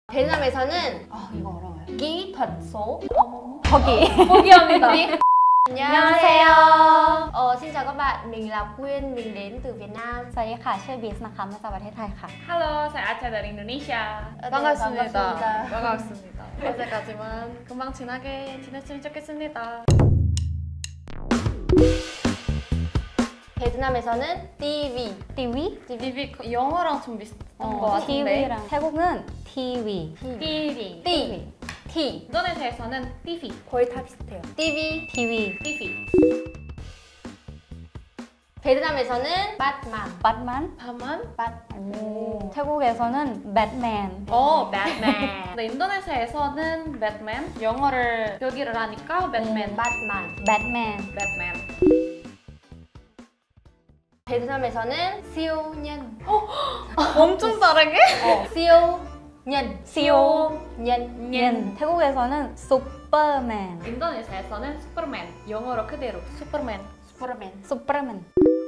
베트남에서는 이거 어려워요. kỹ thuật số. 거기. 포기합니다. Annyeonghaseyo. Xin chào các bạn, mình là Quyên, mình đến từ Việt Nam. สวัสดีค่ะ ชื่อบีสนะคะ มาจากประเทศไทยค่ะ Halo, saya Acha dari Indonesia. 반갑습니다. 반갑습니다. 어제까지만 금방 친하게 지냈으면 좋겠습니다. 베트남에서는 TV. TV? TV 영어랑 좀 비슷한 것 같은데. TV랑 태국은 TV. TV. T. 인도네시아에서는 TV. 거의 다 비슷해요. TV. TV. TV. 베트남에서는 batman. batman. 밤은? 오. 태국에서는 batman. 배트맨. 근데 인도네시아에서는 배트맨. 영어를 표기를 하니까 배트맨. batman. batman. 배트맨. 베트남에서는 siêu nhân. 엄청 다르게? siêu nhân. siêu nhân. 태국에서는 슈퍼맨. 인도네시아에서는 슈퍼맨. 영어로 그대로 슈퍼맨. 슈퍼맨.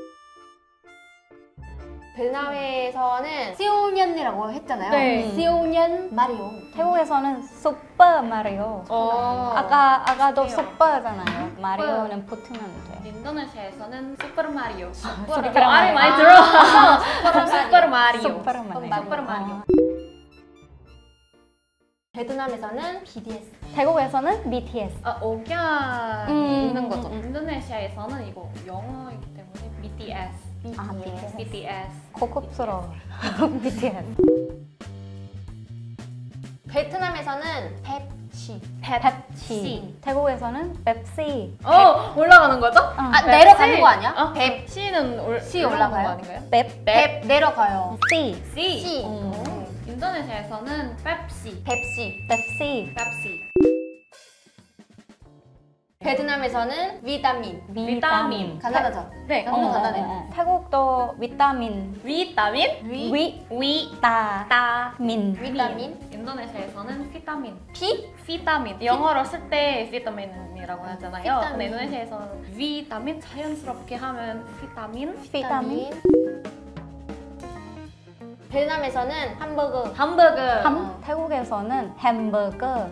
베트남에서는 siêu nhân 이라고 했잖아요. 네. siêu nhân 마리오. 태국에서는 슈퍼 마리오. 아까도 비슷해요. 슈퍼잖아요. 마리오는 붙으면 돼. 인도네시아에서는 슈퍼마리오. 슈퍼마리오. 말이 많이 들어. 슈퍼마리오. 슈퍼맨. 베트남에서는 BTS. 태국에서는 BTS. 억양 있는 거죠. 음. 인도네시아에서는 이거 영어이기 때문에 BTS. BTS. BTS. 고급스러워. BTS. 베트남에서는 펩시. 태국에서는 펩시. 올라가는 거죠? 내려가는 거 아니야? C는 C 올라가요? 거 아닌가요? 펩 내려가요. C. C. 인도네시아에서는 펩시. 펩시. 베트남에서는 비타민. 간단하죠? 네, 너무 간단해. 태국도 비타민. 비타민? 비타민. 인도네시아에서는 비타민. 피? 비타민. 영어로 쓸 때 비타민이라고 하잖아요. 비타민. 근데 인도네시아에서는 비타민 자연스럽게 하면 비타민. 베트남에서는 hamburger. 태국에서는 햄버거.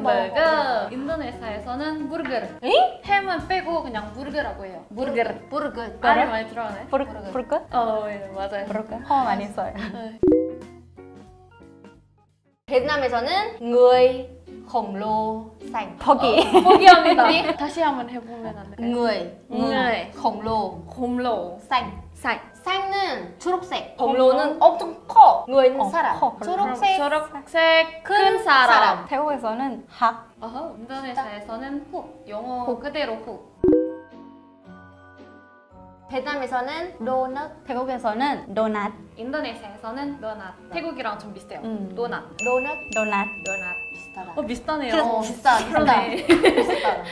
인도네시아에서는 burger. 햄은 빼고 그냥 burger라고 해요. burger. 말이 많이 들어가네. 부르거? 예, 맞아요. 부르거? 많이 써요. 베트남에서는 người khổng lồ xanh. 포기합니다. 다시 한번 해보면 안 될까요? người khổng lồ 곰로. xanh. xanh 는 초록색, khổng-lồ khổng-lồ 는 엄청 커. người 는 사람. 커. 초록색 큰 사람. 태국에서는 학. 인도네시아에서는 훅. 영어 그대로 훅. 베트남에서는 donut. 태국에서는 도넛. 인도네시아에서는 도넛. 태국이랑 좀 비슷해요. 도넛. 도넛. 비슷하다. 비슷하네요. 비슷하다. 네. 비슷하다.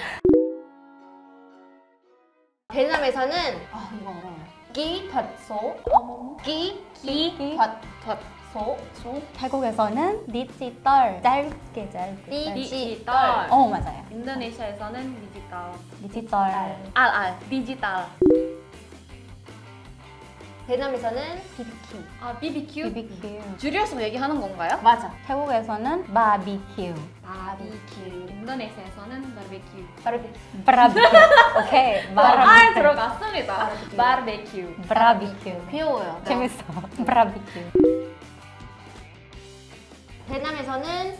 베트남에서는 이거 어려워요. kỹ thuật số. kỹ thuật số. 태국에서는 디지털. 짧게. 디지털. 맞아요. 인도네시아에서는 디지털. 디지털. 베트남에서는 BBQ. BBQ. 줄여서 얘기하는 건가요? 맞아. 태국에서는 바비큐. 인도네시아에서는 바베큐. 바비큐. 오케이. 들어갔습니다. 바베큐. 바비큐. 귀여워요. 재밌어. 바비큐. 베트남에서는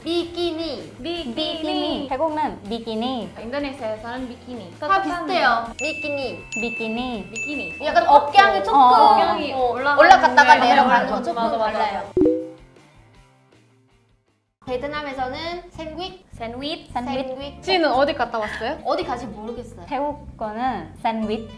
비키니. 태국은 비키니. 인도네시아에서는 비키니. 다 비슷해요. 비키니. 약간 어깨양이 조금 어깨양이 올라갔다가 네, 내려가는 거 조금 맞아. 달라요. 베트남에서는 샌드위치. 지는 어디 갔다 왔어요? 어디 가지 모르겠어요. 태국 거는 샌드위치.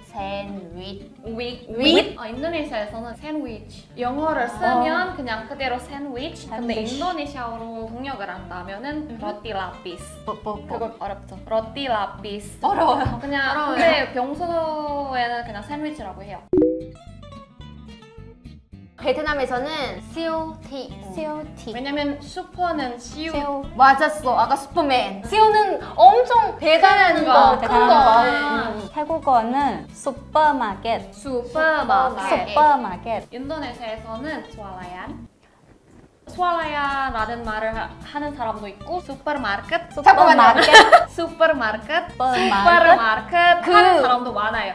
인도네시아에서는 샌드위치. 영어를 쓰면 그냥 그대로 샌드위치. 근데 인도네시아어로 통역을 한다면은 로티 라피스. 그거 어렵죠? 로티 라피스. 어려워요. 그냥 근데 평소에는 그냥 샌드위치라고 해요. 베트남에서는 COT. 왜냐면 슈퍼는 시우. 맞았어. 아까 슈퍼맨. CO는 엄청 대단한 거. 큰 거. 태국어는 슈퍼마켓. 슈퍼마켓. 슈퍼마켓. 인도네시아에서는 swalayan. 스왈라야라는 말을 하는 사람도 있고 슈퍼마켓 잠깐만요. 슈퍼마켓 슈퍼마켓 하는 사람도 많아요.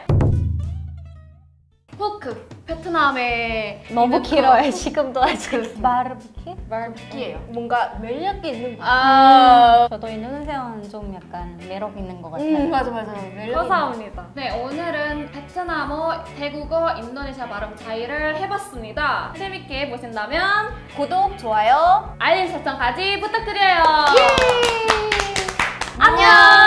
포크 베트남에 너무 있는 길어요. 지금도 아직. 바르비큐? 바르비큐예요. 뭔가 매력이 있는 거. 저도 인도네시아는 좀 약간 매력 있는 것 같아요. 맞아. 매력이 감사합니다. 네, 오늘은 베트남어, 태국어, 인도네시아 발음 차이를 해봤습니다. 재밌게 보신다면 구독, 좋아요. 알림 설정까지 부탁드려요. 안녕.